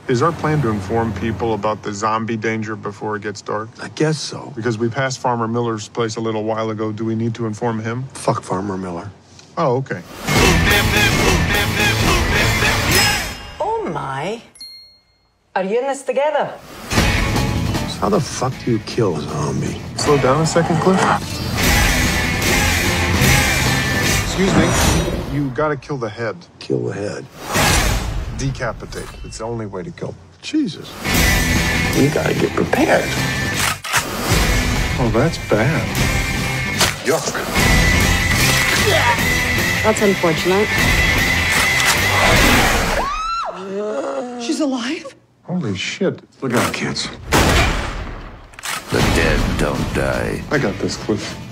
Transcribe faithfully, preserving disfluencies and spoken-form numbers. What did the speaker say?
Is our plan to inform people about the zombie danger before it gets dark? I guess so. Because we passed Farmer Miller's place a little while ago, do we need to inform him? Fuck Farmer Miller. Oh, okay. Oh my. Are you in this together? So how the fuck do you kill a zombie? Slow down a second, Cliff. Excuse me. You gotta kill the head. Kill the head. Decapitate. It's the only way to kill. Jesus. You gotta get prepared. Oh, that's bad. Yuck. That's unfortunate. She's alive? Holy shit. Look out, kids. The dead don't die. I got this, Cliff.